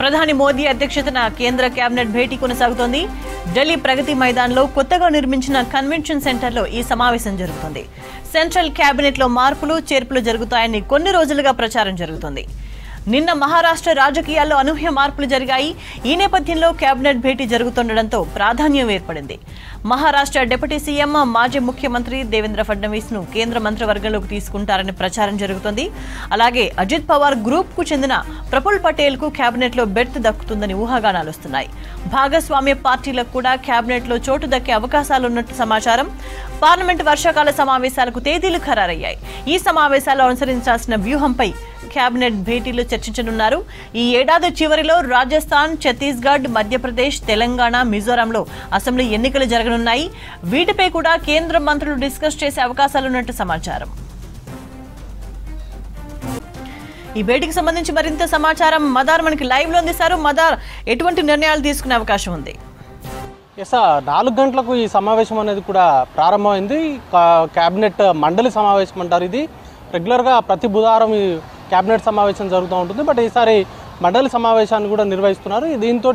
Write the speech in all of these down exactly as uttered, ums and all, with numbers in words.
ప్రధాని మోదీ అధ్యక్షతన కేంద్ర కేబినెట్ భేటీ కొనసాగుతోంది. ఢిల్లీ ప్రగతి మైదాన్లో కొత్తగా నిర్మించిన కన్వెన్షన్ సెంటర్లో ఈ సమావేశం జరుగుతుంది. సెంట్రల్ కేబినెట్ లో మార్పులు చేర్పులు జరుగుతాయని కొన్ని రోజులుగా ప్రచారం జరుగుతోంది. నిన్న మహారాష్ట్ర రాజకీయాల్లో అనూహ్య మార్పులు జరిగాయి. ఈ నేపథ్యంలో కేబినెట్ భేటీ జరుగుతుండటంతో ప్రాధాన్యం ఏర్పడింది. మహారాష్ట్ర డిప్యూటీ సీఎం మాజీ ముఖ్యమంత్రి దేవేంద్ర ఫడ్నవీస్ ను కేంద్ర మంత్రివర్గంలోకి తీసుకుంటారని ప్రచారం జరుగుతోంది. అలాగే అజిత్ పవార్ గ్రూప్ కు చెందిన ప్రఫుల్ పటేల్ కు కేబినెట్ లో బెర్త్ దక్కుతుందని ఊహాగానాలు వస్తున్నాయి. భాగస్వామ్య పార్టీలకు కూడా కేబినెట్ లో చోటు దక్కే అవకాశాలున్నట్టు సమాచారం. పార్లమెంట్ వర్షాకాల సమావేశాలకు తేదీలు ఖరారయ్యాయి. ఈ సమావేశాల్లో అనుసరించాల్సిన వ్యూహంపై కేబినెట్ భేటీలో చర్చించనున్నారు. ఈ ఏడాది చివరిలో రాజస్థాన్, ఛత్తీస్గఢ్, మధ్యప్రదేశ్, తెలంగాణ, మిజోరాంలో అసెంబ్లీ ఎన్నికలు జరగనున్నాయి. వీటిపై కూడా కేంద్ర మంత్రులు డిస్కస్ చేసే అవకాశాలున్నట్టు సమాచారం. ఈ భేటీకి సంబంధించి మరింత సమాచారం మదార్ మనకి లైవ్ లో అందిస్తారు. మదార్, ఎటువంటి నిర్ణయాలు తీసుకునే అవకాశం ఉంది? ఎస్, నాలుగు గంటలకు ఈ సమావేశం అనేది కూడా ప్రారంభమైంది. కేబినెట్ మండలి సమావేశం అంటారు. ఇది రెగ్యులర్గా ప్రతి బుధవారం ఈ కేబినెట్ సమావేశం జరుగుతూ ఉంటుంది. బట్ ఈసారి మండలి సమావేశాన్ని కూడా నిర్వహిస్తున్నారు. దీంతో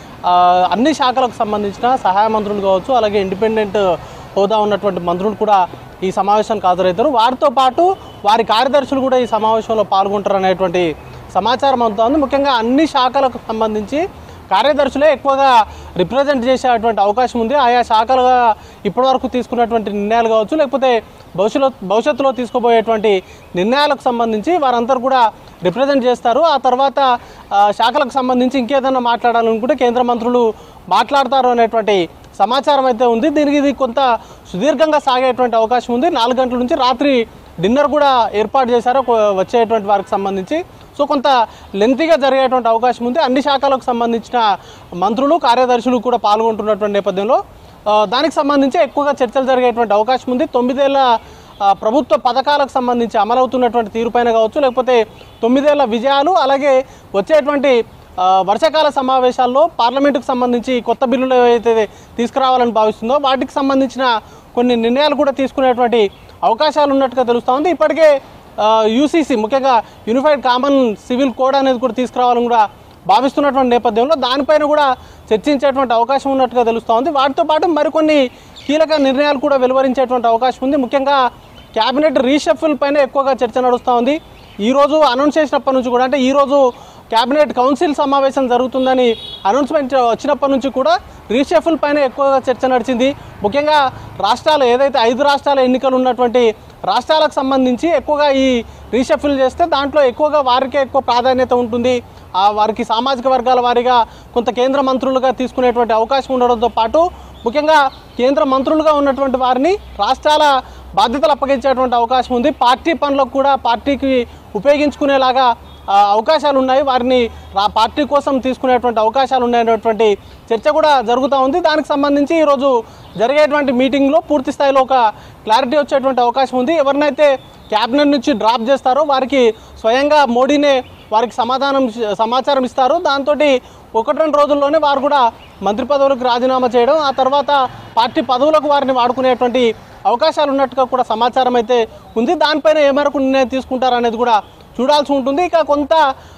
అన్ని శాఖలకు సంబంధించిన సహాయ మంత్రులు కావచ్చు, అలాగే ఇండిపెండెంట్ హోదా ఉన్నటువంటి మంత్రులు కూడా ఈ సమావేశానికి హాజరవుతారు. వారితో పాటు వారి కార్యదర్శులు కూడా ఈ సమావేశంలో పాల్గొంటారు అనేటువంటి సమాచారం అందుతోంది. ముఖ్యంగా అన్ని శాఖలకు సంబంధించి కార్యదర్శులే ఎక్కువగా రిప్రజెంట్ చేసేటువంటి అవకాశం ఉంది. ఆయా శాఖలుగా ఇప్పటివరకు తీసుకున్నటువంటి నిర్ణయాలు కావచ్చు, లేకపోతే భవిష్యత్తులో భవిష్యత్తులో తీసుకోబోయేటువంటి నిర్ణయాలకు సంబంధించి వారందరూ కూడా రిప్రజెంట్ చేస్తారు. ఆ తర్వాత శాఖలకు సంబంధించి ఇంకేదైనా మాట్లాడాలనుకుంటే కేంద్ర మంత్రులు మాట్లాడతారు అనేటువంటి సమాచారం అయితే ఉంది. దీనికి ఇది కొంత సుదీర్ఘంగా సాగేటువంటి అవకాశం ఉంది. నాలుగు గంటల నుంచి రాత్రి డిన్నర్ కూడా ఏర్పాటు చేశారు వచ్చేటువంటి వారికి సంబంధించి. సో కొంత లెంతీగా జరిగేటువంటి అవకాశం ఉంది. అన్ని శాఖలకు సంబంధించిన మంత్రులు, కార్యదర్శులు కూడా పాల్గొంటున్నటువంటి నేపథ్యంలో దానికి సంబంధించి ఎక్కువగా చర్చలు జరిగేటువంటి అవకాశం ఉంది. తొమ్మిదేళ్ల ప్రభుత్వ పథకాలకు సంబంధించి అమలవుతున్నటువంటి తీరుపైన కావచ్చు, లేకపోతే తొమ్మిదేళ్ల విజయాలు, అలాగే వచ్చేటువంటి వర్షాకాల సమావేశాల్లో పార్లమెంటుకు సంబంధించి కొత్త బిల్లులు ఏవైతే తీసుకురావాలని భావిస్తుందో వాటికి సంబంధించిన కొన్ని నిర్ణయాలు కూడా తీసుకునేటువంటి అవకాశాలు ఉన్నట్టుగా తెలుస్తూ ఉంది. ఇప్పటికే యూసీసీ ముఖ్యంగా యూనిఫైడ్ కామన్ సివిల్ కోడ్ అనేది కూడా తీసుకురావాలని కూడా భావిస్తున్నటువంటి నేపథ్యంలో దానిపైన కూడా చర్చించేటువంటి అవకాశం ఉన్నట్టుగా తెలుస్తూ ఉంది. వాటితో పాటు మరికొన్ని కీలక నిర్ణయాలు కూడా వెలువరించేటువంటి అవకాశం ఉంది. ముఖ్యంగా క్యాబినెట్ రీషఫుల్ పైన ఎక్కువగా చర్చ నడుస్తూ ఉంది. ఈరోజు అనౌన్స్ చేసినప్పటి నుంచి కూడా, అంటే ఈరోజు క్యాబినెట్ కౌన్సిల్ సమావేశం జరుగుతుందని అనౌన్స్మెంట్ వచ్చినప్పటి నుంచి కూడా రీషఫుల్ పైన ఎక్కువగా చర్చ నడిచింది. ముఖ్యంగా రాష్ట్రాలు ఏదైతే ఐదు రాష్ట్రాల ఎన్నికలు ఉన్నటువంటి రాష్ట్రాలకు సంబంధించి ఎక్కువగా ఈ రీషఫుల్ చేస్తే దాంట్లో ఎక్కువగా వారికే ఎక్కువ ప్రాధాన్యత ఉంటుంది. వారికి సామాజిక వర్గాల వారిగా కొంత కేంద్ర మంత్రులుగా తీసుకునేటువంటి అవకాశం ఉండడంతో పాటు ముఖ్యంగా కేంద్ర మంత్రులుగా ఉన్నటువంటి వారిని రాష్ట్రాల బాధ్యతలు అప్పగించేటువంటి అవకాశం ఉంది. పార్టీ పనులకు కూడా పార్టీకి ఉపయోగించుకునేలాగా అవకాశాలు ఉన్నాయి. వారిని ఆ పార్టీ కోసం తీసుకునేటువంటి అవకాశాలు ఉన్నాయనేటువంటి చర్చ కూడా జరుగుతూ ఉంది. దానికి సంబంధించి ఈరోజు జరిగేటువంటి మీటింగ్లో పూర్తి స్థాయిలో ఒక క్లారిటీ వచ్చేటువంటి అవకాశం ఉంది. ఎవరినైతే క్యాబినెట్ నుంచి డ్రాప్ చేస్తారో వారికి స్వయంగా మోడీనే వారికి సమాధానం సమాచారం ఇస్తారు. దాంతో ఒకటి రెండు రోజుల్లోనే వారు కూడా మంత్రి పదవులకు రాజీనామా చేయడం, ఆ తర్వాత పార్టీ పదవులకు వారిని వాడుకునేటువంటి అవకాశాలు ఉన్నట్టుగా కూడా సమాచారం అయితే ఉంది. దానిపైన ఏ మేరకు నిర్ణయం తీసుకుంటారనేది కూడా చూడాల్సి ఉంటుంది. ఇక కొంత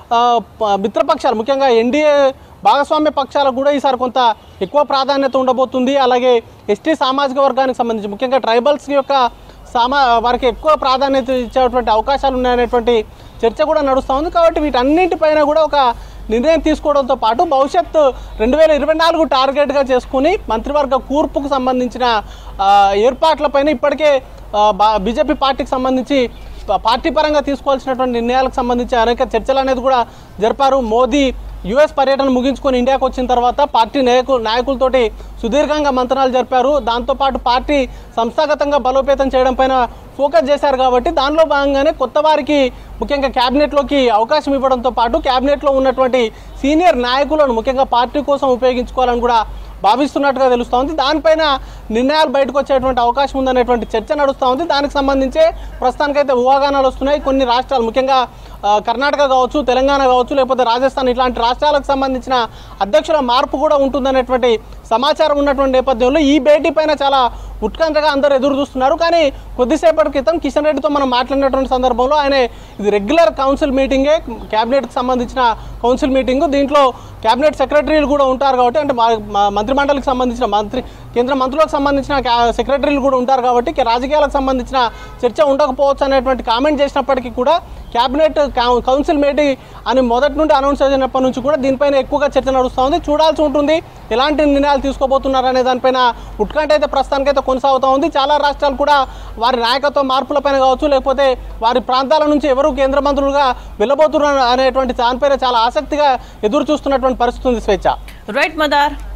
మిత్రపక్షాలు ముఖ్యంగా ఎన్డీఏ భాగస్వామ్య పక్షాలకు కూడా ఈసారి కొంత ఎక్కువ ప్రాధాన్యత ఉండబోతుంది. అలాగే ఎస్టీ సామాజిక వర్గానికి సంబంధించి ముఖ్యంగా ట్రైబల్స్ యొక్క సామా వారికి ఎక్కువ ప్రాధాన్యత ఇచ్చేటువంటి అవకాశాలు ఉన్నాయనేటువంటి చర్చ కూడా నడుస్తూ ఉంది. కాబట్టి వీటన్నింటిపైన కూడా ఒక నిర్ణయం తీసుకోవడంతో పాటు భవిష్యత్తు రెండు వేల ఇరవై నాలుగు టార్గెట్గా చేసుకుని మంత్రివర్గ కూర్పుకు సంబంధించిన ఏర్పాట్లపైన ఇప్పటికే బీజేపీ పార్టీకి సంబంధించి పార్టీ పరంగా తీసుకోవాల్సినటువంటి నిర్ణయాలకు సంబంధించి అనేక చర్చలు అనేది కూడా జరిపారు. మోదీ యుఎస్ పర్యటన ముగించుకొని ఇండియాకు వచ్చిన తర్వాత పార్టీ నాయకు నాయకులతోటి సుదీర్ఘంగా మంతనాలు జరిపారు. దాంతోపాటు పార్టీ సంస్థాగతంగా బలోపేతం చేయడం పైన ఫోకస్ చేశారు. కాబట్టి దానిలో భాగంగానే కొత్త వారికి ముఖ్యంగా క్యాబినెట్లోకి అవకాశం ఇవ్వడంతో పాటు క్యాబినెట్లో ఉన్నటువంటి సీనియర్ నాయకులను ముఖ్యంగా పార్టీ కోసం ఉపయోగించుకోవాలని కూడా భావిస్తున్నట్టుగా తెలుస్తూ ఉంది. దానిపైన నిర్ణయాలు బయటకు వచ్చేటువంటి అవకాశం ఉందనేటువంటి చర్చ నడుస్తూ ఉంది. దానికి సంబంధించే ప్రస్తుతానికైతే ఊహాగానాలు వస్తున్నాయి. కొన్ని రాష్ట్రాలు ముఖ్యంగా కర్ణాటక కావచ్చు, తెలంగాణ కావచ్చు, లేకపోతే రాజస్థాన్ ఇట్లాంటి రాష్ట్రాలకు సంబంధించిన అధ్యక్షుల మార్పు కూడా ఉంటుందనేటువంటి సమాచారం ఉన్నటువంటి నేపథ్యంలో ఈ భేటీ పైన చాలా ఉత్కంఠగా అందరూ ఎదురు చూస్తున్నారు. కానీ కొద్దిసేపటి క్రితం కిషన్ రెడ్డితో మనం మాట్లాడినటువంటి సందర్భంలో ఆయన ఇది రెగ్యులర్ కౌన్సిల్ మీటింగే, క్యాబినెట్కి సంబంధించిన కౌన్సిల్ మీటింగు, దీంట్లో క్యాబినెట్ సెక్రటరీలు కూడా ఉంటారు కాబట్టి, అంటే మంత్రి మండలికి సంబంధించిన మంత్రి కేంద్ర మంత్రులకు సంబంధించిన సెక్రటరీలు కూడా ఉంటారు కాబట్టి రాజకీయాలకు సంబంధించిన చర్చ ఉండకపోవచ్చు అనేటువంటి కామెంట్ చేసినప్పటికీ కూడా క్యాబినెట్ కౌన్సిల్ మీటింగ్ అని మొదటి నుండి అనౌన్స్ చేసినప్పటి నుంచి కూడా దీనిపైన ఎక్కువగా చర్చ నడుస్తూ ఉంది. చూడాల్సి ఉంటుంది ఎలాంటి నిర్ణయాలు తీసుకోబోతున్నారు అనే దానిపైన ఉత్కంఠ అయితే ప్రస్తుతానికైతే కొనసాగుతూ ఉంది. చాలా రాష్ట్రాలు కూడా వారి నాయకత్వ మార్పులపైన కావచ్చు, లేకపోతే వారి ప్రాంతాల నుంచి ఎవరు కేంద్ర మంత్రులుగా వెళ్ళబోతున్నారు అనేటువంటి దానిపైన చాలా ఆసక్తిగా ఎదురు చూస్తున్నటువంటి పరిస్థితి ఉంది. స్వేచ్ఛ. రైట్ మదార్.